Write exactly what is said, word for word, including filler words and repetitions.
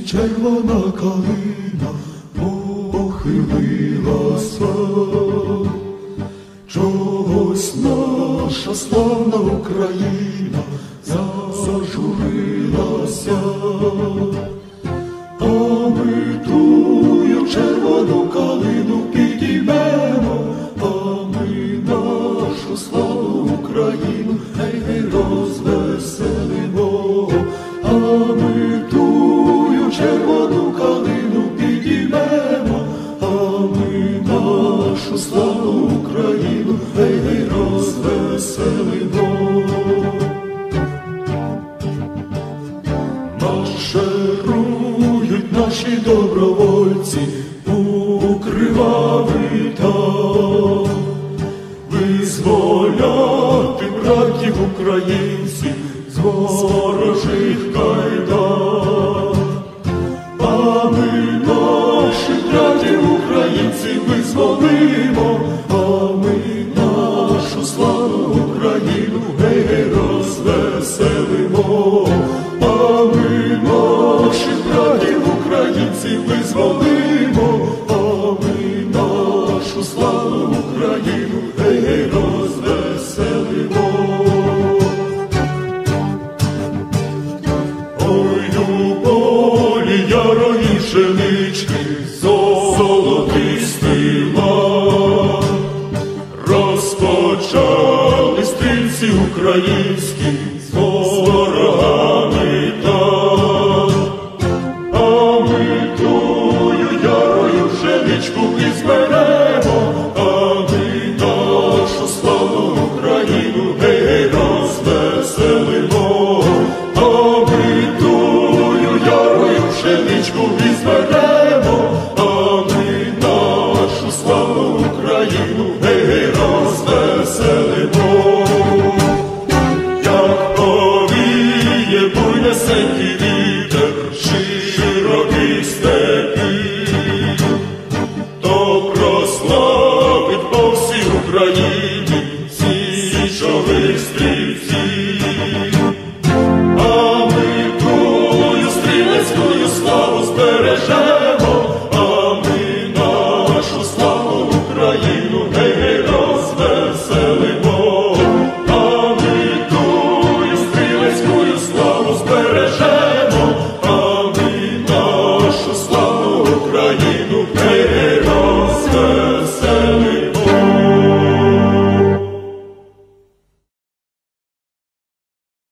червона калина похилилася, чогось наша славна Україна зажурилася, а ми тую червону калину підіймемо, а ми нашу славну Україну гей-гей розвеселимо, а ми тую червону калину підіймемо, а ми нашу славну Україну гей-гей розвеселимо. Марширують наші добровольці у кривавий там, визволяти братів українців з ворожих кайдан. А ми наших братів українців визволимо, а ми нашу славну Україну гей-гей розвеселимо. А ми наших братів українців визволимо, а ми нашу славну Україну гей-гей розвеселимо. Ой, у полі ярої пшенички золотистий лан, розпочали стрільці українські з ворогами там. А ми тую ярою пшеничку візьмемо, а ми нашу славну Україну гей-гей розвеселимо. А ми тую ярою пшеничку візьмемо, а ми нашу славну Україну гей-гей розвеселимо. Як повіє буйнесенький вітер широких степів, то прославить по всій Україні січових стрільців. А ми тую стрілецькую славу збережемо, а ми нашу славну Україну гей-гей розвеселимо. А ми тую стрілецькую славу збережемо, а ми нашу славну Україну гей-гей розвеселимо.